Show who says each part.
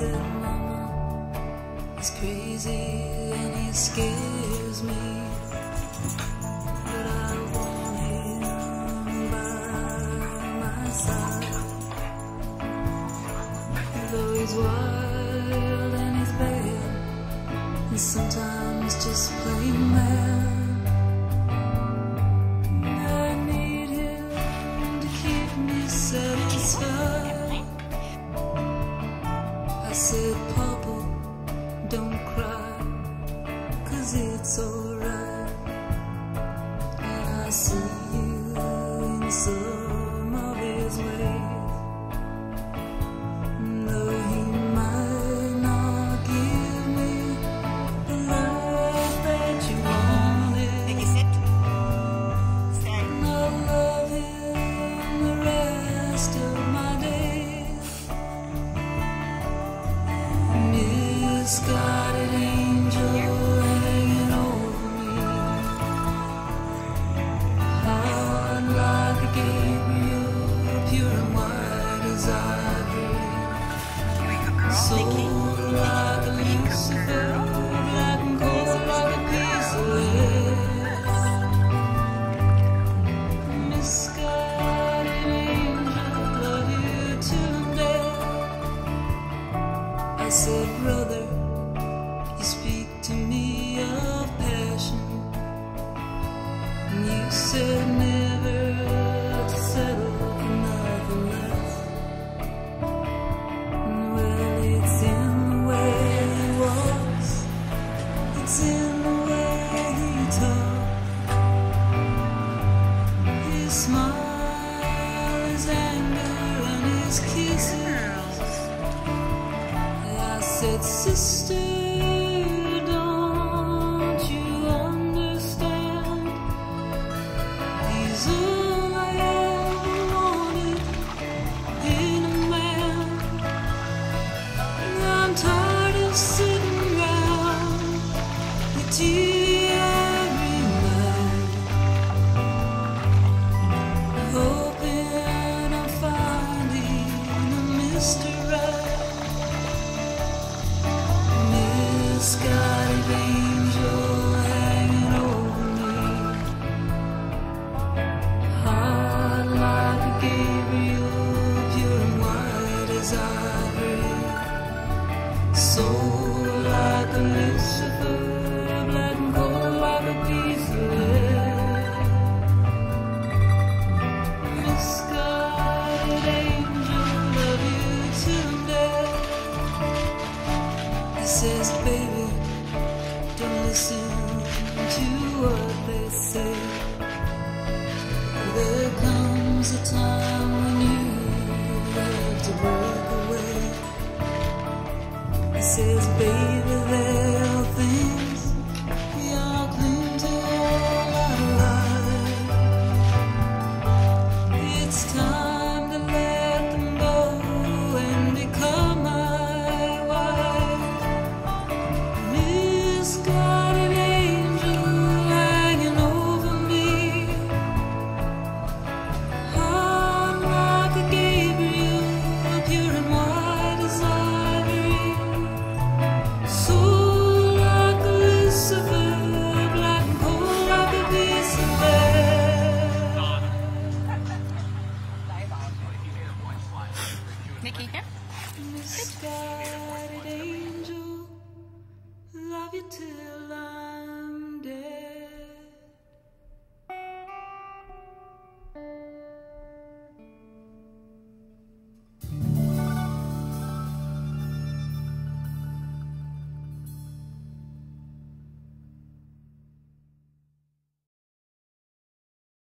Speaker 1: said, Mama, he's crazy and he scares me, but I want him by my side. Though he's wild and he's bad, and sometimes just plain mad, I need him to keep me satisfied. I said, Papa, don't cry, 'cause it's alright. And I see you in some of his ways, though he might not give me the life that you wanted.
Speaker 2: Nikki, sit. Stay.
Speaker 1: And I'll love him the rest of my days. Misguided angel hanging over me, hard like a Gabriel, pure and white as ivory, soul like a Lucifer, black and cold like a piece of lead. Misguided angel, love you till I'm dead. I said, brother, you speak to me of passion, and you said never to settle for nothing less. Well, it's in the way he walks, it's in the way he talks, his smile, his anger, and his kisses. I said, sister, don't you understand? He's all I ever wanted in a man. And I'm tired of sitting around with TV every night, hoping I'm finding a Mr. Right. Misguided angel hanging over me, hard like a Gabriel, pure and white as ivory, soul like a Lucifer, black and cold like a piece of lead. Misguided angel, love you till I'm dead. He says, baby, don't listen to what they say. There comes a time when you have to break away. He says, baby, there are things we all cling to all our life. It's time to let them go and become my wife. Misguided angel hanging over me, hard like a Gabriel, pure and white as ivory, soul like a Lucifer, black and cold like a piece of lead.
Speaker 2: Nikki, here.
Speaker 1: Misguided angel, love you till